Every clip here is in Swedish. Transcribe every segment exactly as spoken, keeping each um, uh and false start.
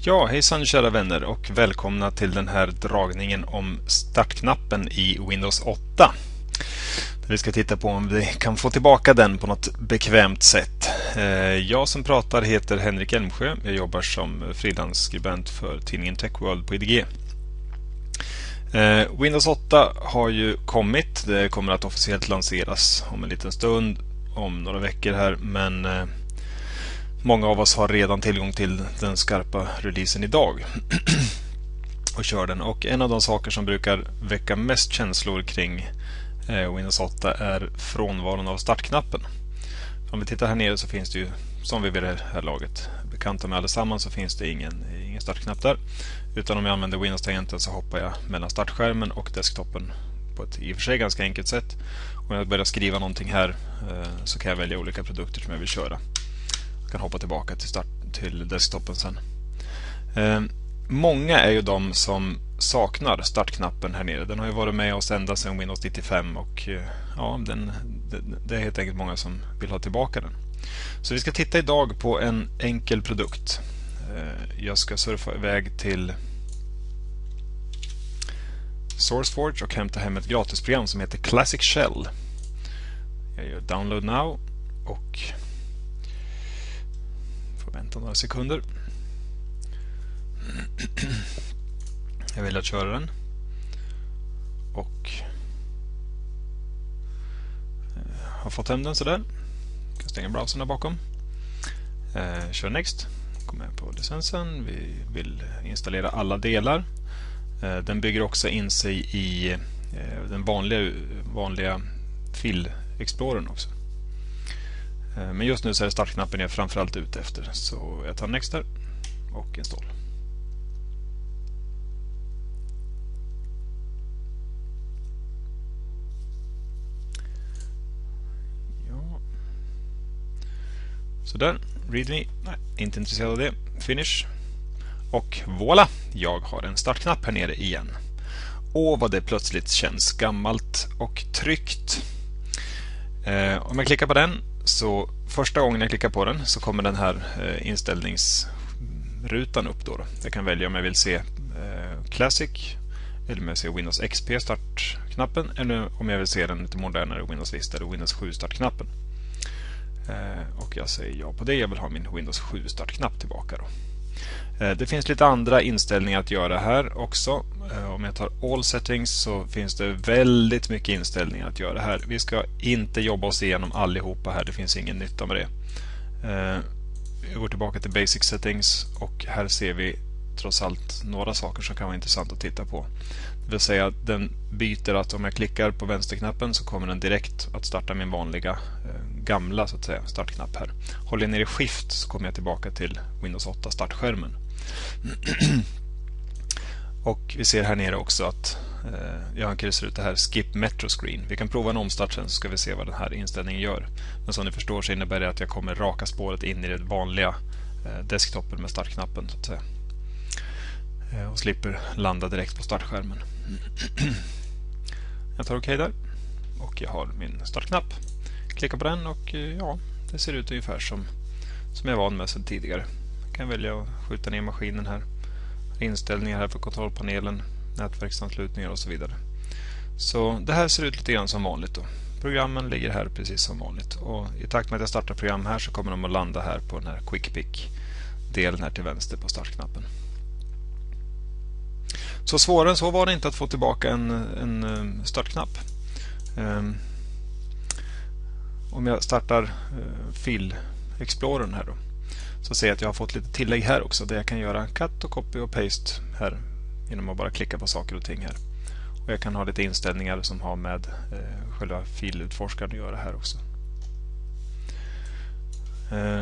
Ja, hejsan kära vänner och välkomna till den här dragningen om startknappen i Windows åtta. Vi ska titta på om vi kan få tillbaka den på något bekvämt sätt. Jag som pratar heter Henrik Elmsjö. Jag jobbar som frilansskribent för tidningen Techworld på I D G. Windows åtta har ju kommit. Det kommer att officiellt lanseras om en liten stund, om några veckor här, men många av oss har redan tillgång till den skarpa releasen idag och kör den. Och en av de saker som brukar väcka mest känslor kring eh, Windows åtta är frånvaron av startknappen. Om vi tittar här nere så finns det ju, som vi vid det här laget bekanta med allesammans, så finns det ingen, ingen startknapp där. Utan om jag använder Windows-tangenten så hoppar jag mellan startskärmen och desktopen på ett i och för sig ganska enkelt sätt. Om jag börjar skriva någonting här eh, så kan jag välja olika produkter som jag vill köra. Jag kan hoppa tillbaka till, start, till desktopen sen. Eh, många är ju de som saknar startknappen här nere. Den har ju varit med oss ända sedan Windows nittiofem och eh, ja, den, det, det är helt enkelt många som vill ha tillbaka den. Så vi ska titta idag på en enkel produkt. Eh, jag ska surfa iväg till SourceForge och hämta hem ett gratisprogram som heter Classic Shell. Jag gör download now och vänta några sekunder. Jag vill att köra den och har fått hem den sådär. Jag kan stänga browsern där bakom. Eh, kör next. Kommer jag på licensen. Vi vill installera alla delar. Eh, den bygger också in sig i eh, den vanliga, vanliga fil-explorern också. Men just nu så är startknappen jag framförallt ute efter. Så jag tar next där och install. Ja. Så där, readme. Nej, inte intresserad av det. Finish. Och voilà, jag har en startknapp här nere igen. Åh, vad det plötsligt känns gammalt och tryggt. Eh, om jag klickar på den, så första gången jag klickar på den så kommer den här eh, inställningsrutan upp då, då. Jag kan välja om jag vill se eh, Classic eller om jag ser Windows X P startknappen, eller om jag vill se den lite modernare Windows Vista eller Windows sju startknappen. Eh, och jag säger ja på det. Jag vill ha min Windows sju startknapp tillbaka då. Eh, det finns lite andra inställningar att göra här också. Eh, om jag tar all settings så finns det väldigt mycket inställningar att göra här. Vi ska inte jobba oss igenom allihopa här. Det finns ingen nytta med det. Eh, jag går tillbaka till basic settings och här ser vi trots allt några saker som kan vara intressant att titta på. Det vill säga att den byter att om jag klickar på vänsterknappen så kommer den direkt att starta min vanliga eh, gamla så att säga startknapp här. Håller jag ner i shift så kommer jag tillbaka till Windows åtta startskärmen. Och vi ser här nere också att eh, jag har kryssat ut det här Skip Metro Screen. Vi kan prova en omstart sen så ska vi se vad den här inställningen gör. Men som ni förstår så innebär det att jag kommer raka spåret in i det vanliga eh, desktopen med startknappen så att säga. Eh, och slipper landa direkt på startskärmen. Jag tar okej där. Och jag har min startknapp. Klickar på den och eh, ja, det ser ut ungefär som, som jag var van med sedan tidigare. Jag kan välja att skjuta ner maskinen här. Inställningar här för kontrollpanelen, nätverksanslutningar och så vidare. Så det här ser ut lite grann som vanligt då. Programmen ligger här precis som vanligt. Och i takt med att jag startar program här så kommer de att landa här på den här Quick Pick-delen här till vänster på startknappen. Så svårare än så var det inte att få tillbaka en, en startknapp. Um, om jag startar uh, fil-explorern här då, så ser jag att jag har fått lite tillägg här också där jag kan göra cut och copy och paste här genom att bara klicka på saker och ting här. Och jag kan ha lite inställningar som har med eh, själva filutforskaren att göra här också. Eh,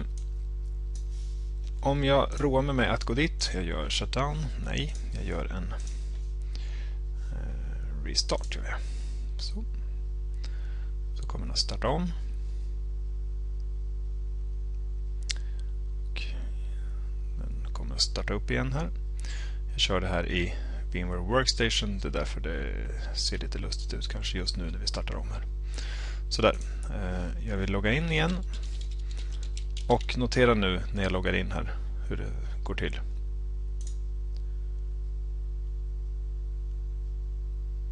om jag roar mig med att gå dit, jag gör shutdown, nej, jag gör en eh, restart gör jag. Så. Så kommer den att starta om. Kommer att starta upp igen här. Jag kör det här i VMware Workstation. Det är därför det ser lite lustigt ut kanske just nu när vi startar om här. Sådär. Jag vill logga in igen. Och notera nu när jag loggar in här hur det går till.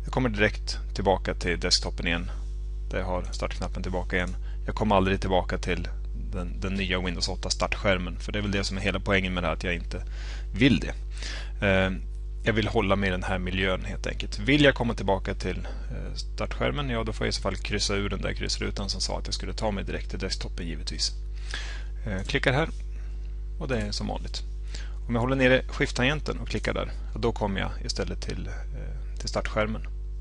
Jag kommer direkt tillbaka till desktopen igen. Där jag har startknappen tillbaka igen. Jag kommer aldrig tillbaka till den, den nya Windows åtta startskärmen. För det är väl det som är hela poängen med det här, att jag inte vill det. Eh, jag vill hålla mig i den här miljön helt enkelt. Vill jag komma tillbaka till eh, startskärmen, ja då får jag i så fall kryssa ur den där kryssrutan som sa att jag skulle ta mig direkt till desktopen givetvis. Eh, klickar här och det är som vanligt. Om jag håller nere Shift-tangenten och klickar där, då kommer jag istället till, eh, till startskärmen.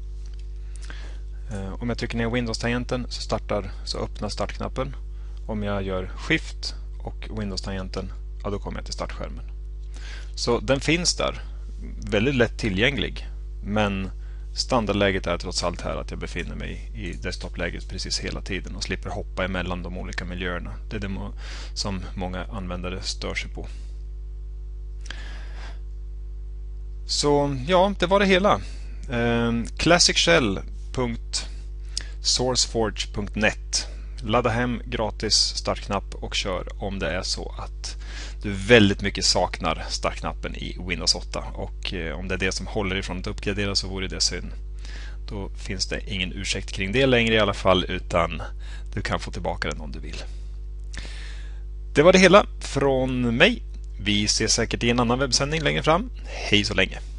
Eh, om jag trycker ner Windows-tangenten så, startar, så öppnar startknappen. Om jag gör Shift och Windows-tangenten, ja, då kommer jag till startskärmen. Så den finns där, väldigt lätt tillgänglig, men standardläget är trots allt här att jag befinner mig i desktopläget precis hela tiden och slipper hoppa emellan de olika miljöerna. Det är det som många användare stör sig på. Så ja, det var det hela. Eh, classic shell punkt sourceforge punkt net. Ladda hem gratis startknapp och kör om det är så att du väldigt mycket saknar startknappen i Windows åtta. Och eh, om det är det som håller ifrån att uppgradera så vore det synd. Då finns det ingen ursäkt kring det längre i alla fall, utan du kan få tillbaka den om du vill. Det var det hela från mig. Vi ses säkert i en annan webbsändning längre fram. Hej så länge!